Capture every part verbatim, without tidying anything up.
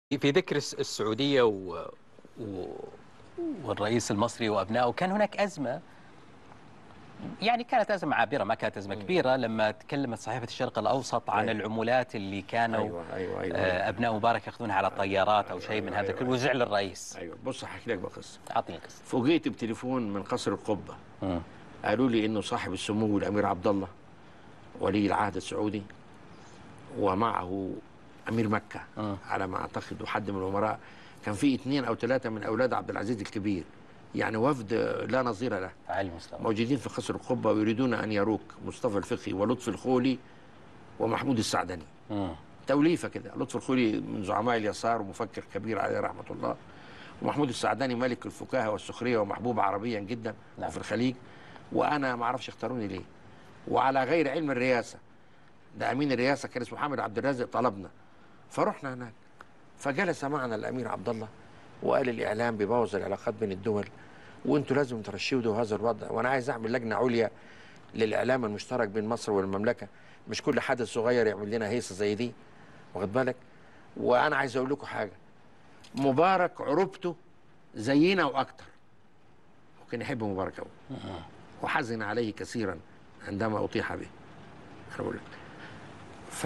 في ذكر الس- السعودية و... و... والرئيس المصري وأبنائه، كان هناك أزمة، يعني كانت أزمة عابرة، ما كانت أزمة مم. كبيرة، لما تكلمت صحيفة الشرق الأوسط عن ايوه العمولات اللي كانوا ايوه ايوه ايوه آه، ايوه أبناء مبارك ياخذونها على طيارات أو ايوه شيء من ايوه هذا ايوه الكل، ايوه وزعل الرئيس. ايوه بص هحكي لك بقى قصه. أعطيني قصة. فوجئت بتليفون من قصر القبه. مم. قالوا لي انه صاحب السمو الامير عبد الله ولي العهد السعودي ومعه امير مكه مم. على ما اعتقد، وحد من الامراء. كان في اثنين او ثلاثه من اولاد عبد العزيز الكبير، يعني وفد لا نظير له، على المستوى. موجودين في قصر القبه ويريدون ان يروك مصطفى الفقي ولطفي الخولي ومحمود السعدني. مم. توليفه كده. لطفي الخولي من زعماء اليسار ومفكر كبير عليه رحمه الله، ومحمود السعداني ملك الفكاهه والسخريه ومحبوب عربيا جدا نعم. وفي الخليج. وانا ما اعرفش اختاروني ليه، وعلى غير علم الرئاسه. ده امين الرئاسه كان اسمه محمد عبد الرازق، طلبنا فرحنا هناك. فجلس معنا الامير عبد الله وقال الاعلام بيبوظ العلاقات بين الدول، وانتوا لازم ترشدوا هذا الوضع، وانا عايز اعمل لجنه عليا للاعلام المشترك بين مصر والمملكه، مش كل حدث صغير يعمل لنا هيصه زي دي، واخد بالك. وانا عايز اقول لكم حاجه، مبارك عروبته زينا واكتر، وكان يحب مبارك قوي وحزن عليه كثيرا عندما اطيح به. انا بقول لك ف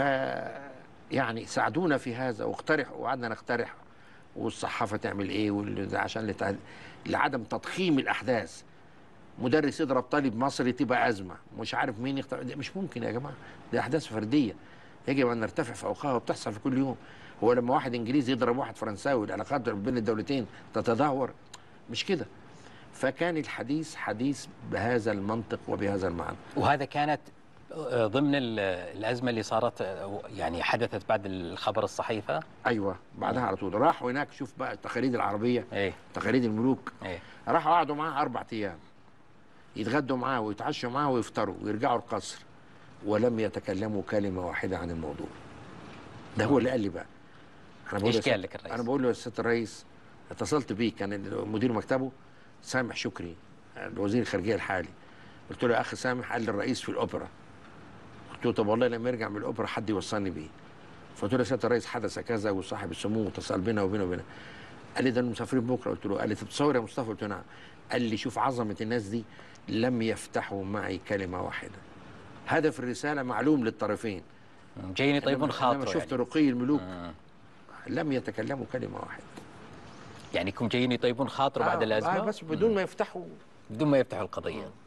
يعني ساعدونا في هذا واقترحوا، وقعدنا نقترح، والصحافه تعمل ايه وال- عشان لتع- لعدم تضخيم الاحداث. مدرس يضرب طالب مصري تبقى ازمه، مش عارف مين يختار، ده مش ممكن يا جماعه، دي احداث فرديه يجب ان نرتفع فوقها، وبتحصل في كل يوم. هو لما واحد انجليزي يضرب واحد فرنساوي العلاقات بين الدولتين تتدهور؟ مش كده. فكان الحديث حديث بهذا المنطق وبهذا المعنى. وهذا كانت آه، ضمن ال- الأزمة اللي صارت، آه، يعني حدثت بعد الخبر الصحيفة. ايوه بعدها على طول راحوا هناك. شوف بقى التقاليد العربيه، إيه. تقاليد الملوك. إيه. راحوا قعدوا معاه اربع ايام، يتغدوا معاه ويتعشوا معاه ويفطروا ويرجعوا القصر، ولم يتكلموا كلمه واحده عن الموضوع. ده هو اللي قال لي بقى. انا بقول إيش له قال لك الرئيس؟ انا بقول له يا سياده الرئيس، اتصلت بيه، كان مدير مكتبه سامح شكري الوزير الخارجيه الحالي. قلت له يا اخي سامح قال للرئيس في الاوبرا. قلت له طب والله لما يرجع من الاوبرا حد يوصلني بيه. فقلت له يا سياده الرئيس حدث كذا وصاحب السمو اتصل بينا وبينا وبينا. قال لي ده مسافرين بكره. قلت له، قال لي تتصور يا مصطفى؟ قلت له نعم. قال لي شوف عظمه الناس دي، لم يفتحوا معي كلمه واحده. هدف الرساله معلوم للطرفين، جايين يطيبون انما إنما خاطره شفت يعني. رقي الملوك مم. لم يتكلموا كلمه واحده. يعني كم جايين يطيبون خاطره بعد آه آه الأزمة بس بدون ما يفتحوا. بدون ما يفتحوا القضية.